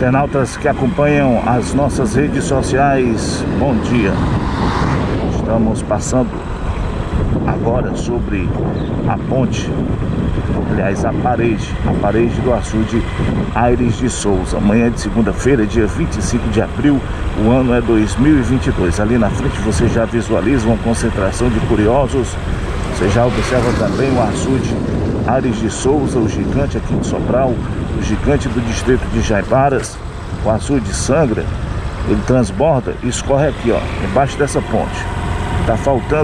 Internautas que acompanham as nossas redes sociais, bom dia. Estamos passando agora sobre a ponte, aliás, a parede do açude Aires de Souza. Amanhã de segunda-feira, dia 25 de abril, o ano é 2022. Ali na frente você já visualiza uma concentração de curiosos. Você já observa também o açude Aires de Souza, o gigante aqui de Sobral, o gigante do distrito de Jaibaras. O açude sangra, ele transborda e escorre aqui, ó, embaixo dessa ponte. Está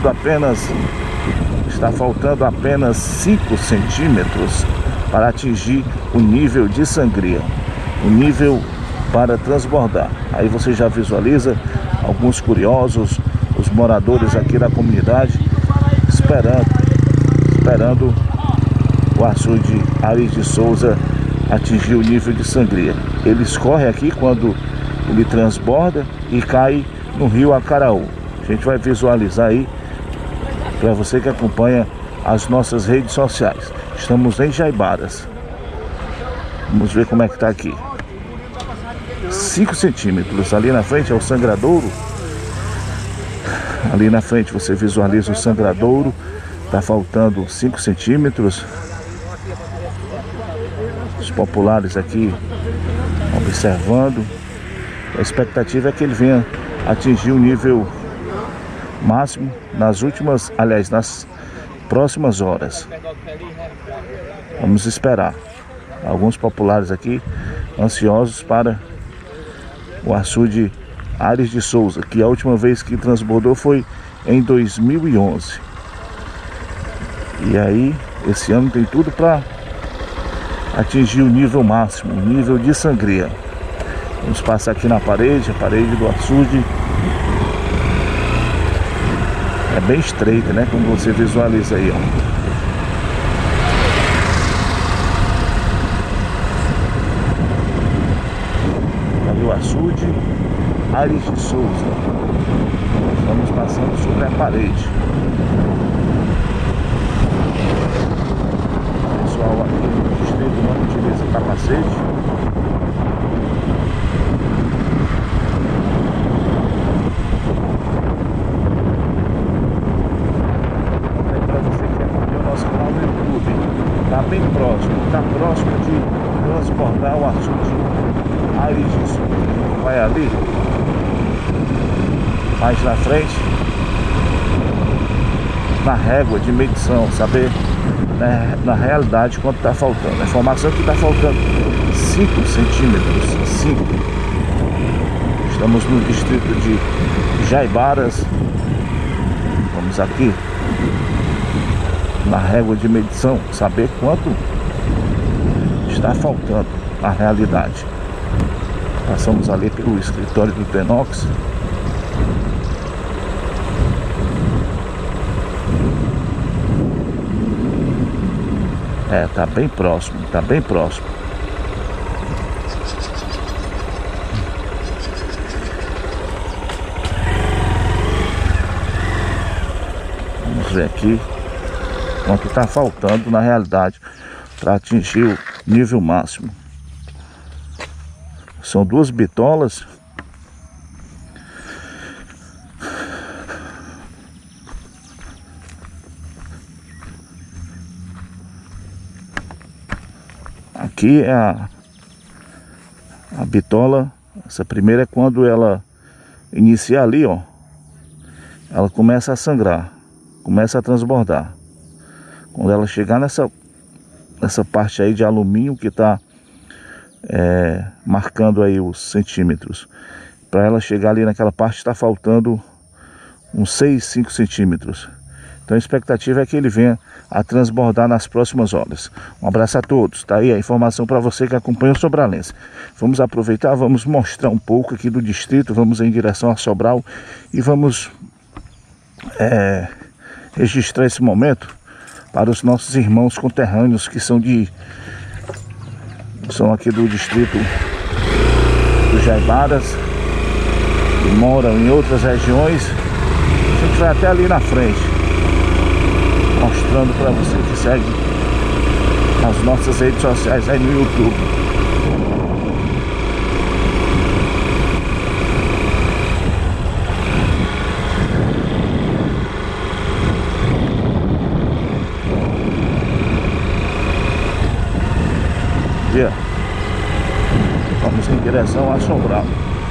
faltando apenas 5 centímetros para atingir o nível de sangria, o nível para transbordar. Aí você já visualiza alguns curiosos, os moradores aqui da comunidade, esperando o açude Aires de Souza atingir o nível de sangria. Ele escorre aqui quando ele transborda e cai no rio Acaraú. A gente vai visualizar aí para você que acompanha as nossas redes sociais. Estamos em Jaibaras. Vamos ver como é que está aqui. 5 centímetros. Ali na frente é o sangradouro. Ali na frente você visualiza o sangradouro. Está faltando 5 centímetros. Os populares aqui observando. A expectativa é que ele venha atingir o nível máximo nas próximas horas. Vamos esperar. Alguns populares aqui ansiosos para o açude Aires de Souza, que a última vez que transbordou foi em 2011. E aí, esse ano tem tudo para atingir o nível máximo, o nível de sangria. Vamos passar aqui na parede, a parede do açude. É bem estreita, né? Como você visualiza aí, ó. Ali o açude Aires de Souza. Estamos passando sobre a parede. O pessoal aqui no distrito não utiliza capacete. Está próximo de transbordar o açude Aires de Souza. Vai ali, mais na frente, na régua de medição, saber, né, na realidade quanto está faltando. A informação é que está faltando 5 centímetros. 5. Estamos no distrito de Jaibaras. Vamos aqui na régua de medição, saber quanto está faltando na realidade. Passamos ali pelo escritório do Tenox. Tá bem próximo, tá bem próximo. Vamos ver aqui quanto está faltando na realidade para atingir o nível máximo. São 2 bitolas. Aqui é a bitola. Essa primeira é quando ela inicia ali, ó. Ela começa a sangrar, começa a transbordar. Quando ela chegar nessa parte aí de alumínio que está marcando aí os centímetros, para ela chegar ali naquela parte está faltando uns 5 centímetros. Então a expectativa é que ele venha a transbordar nas próximas horas. Um abraço a todos. Tá aí a informação para você que acompanha o Sobralense. Vamos aproveitar, vamos mostrar um pouco aqui do distrito, vamos em direção a Sobral e vamos registrar esse momento para os nossos irmãos conterrâneos que são aqui do distrito do Jaibaras, que moram em outras regiões. A gente vai até ali na frente, mostrando para você que segue as nossas redes sociais aí no YouTube. dia. Vamos em direção a Sobral.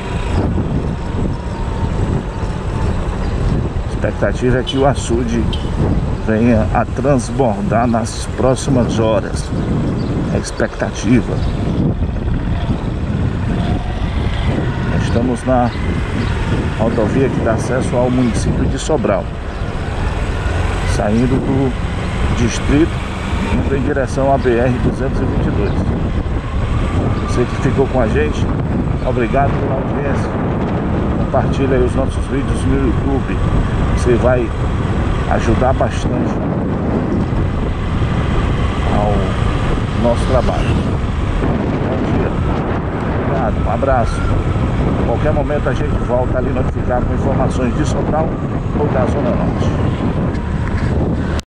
A expectativa é que o açude venha a transbordar nas próximas horas. É a expectativa. Estamos na rodovia que dá acesso ao município de Sobral, saindo do distrito, indo em direção à BR-222. Você que ficou com a gente, obrigado pela audiência. Compartilha aí os nossos vídeos no YouTube. Você vai ajudar bastante ao nosso trabalho. Bom dia. Obrigado, um abraço. A qualquer momento a gente volta ali notificar com informações de Sobral ou da Zona Norte.